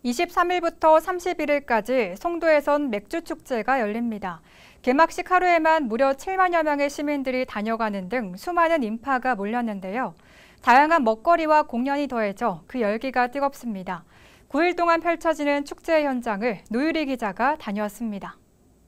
23일부터 31일까지 송도에선 맥주축제가 열립니다. 개막식 하루에만 무려 7만여 명의 시민들이 다녀가는 등 수많은 인파가 몰렸는데요. 다양한 먹거리와 공연이 더해져 그 열기가 뜨겁습니다. 9일 동안 펼쳐지는 축제 현장을 노유리 기자가 다녀왔습니다.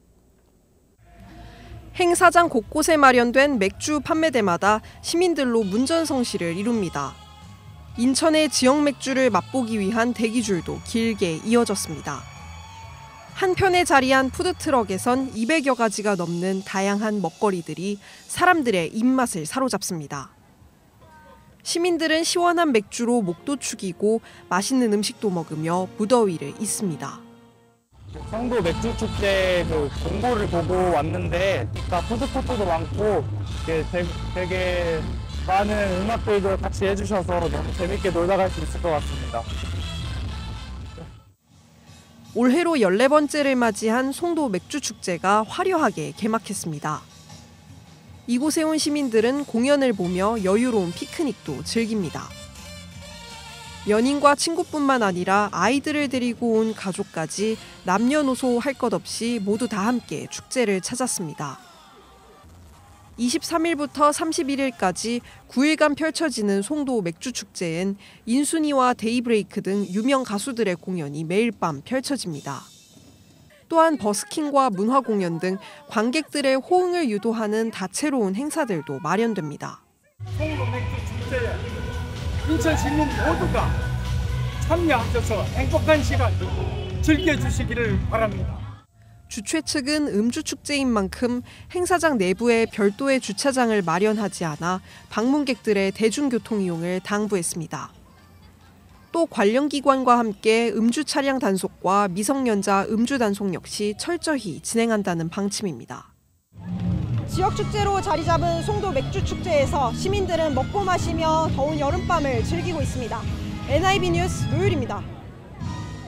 행사장 곳곳에 마련된 맥주 판매대마다 시민들로 문전성시를 이룹니다. 인천의 지역 맥주를 맛보기 위한 대기줄도 길게 이어졌습니다. 한편에 자리한 푸드트럭에선 200여 가지가 넘는 다양한 먹거리들이 사람들의 입맛을 사로잡습니다. 시민들은 시원한 맥주로 목도 축이고 맛있는 음식도 먹으며 무더위를 잊습니다. 송도 맥주축제 공고를 보고 왔는데 푸드코트도 많고 되게 많은 음악들도 같이 해주셔서 너무 재밌게 놀다 갈 수 있을 것 같습니다. 올해로 14번째를 맞이한 송도 맥주축제가 화려하게 개막했습니다. 이곳에 온 시민들은 공연을 보며 여유로운 피크닉도 즐깁니다. 연인과 친구뿐만 아니라 아이들을 데리고 온 가족까지 남녀노소 할 것 없이 모두 다 함께 축제를 찾았습니다. 23일부터 31일까지 9일간 펼쳐지는 송도 맥주축제엔 인순이와 데이브레이크 등 유명 가수들의 공연이 매일 밤 펼쳐집니다. 또한 버스킹과 문화 공연 등 관객들의 호응을 유도하는 다채로운 행사들도 마련됩니다. 송도 맥주축제에 인천 시민 모두가 참여하셔서 행복한 시간 즐겨주시기를 바랍니다. 주최 측은 음주축제인 만큼 행사장 내부에 별도의 주차장을 마련하지 않아 방문객들의 대중교통 이용을 당부했습니다. 또 관련 기관과 함께 음주 차량 단속과 미성년자 음주 단속 역시 철저히 진행한다는 방침입니다. 지역 축제로 자리 잡은 송도 맥주축제에서 시민들은 먹고 마시며 더운 여름밤을 즐기고 있습니다. NIB 뉴스 노유리입니다.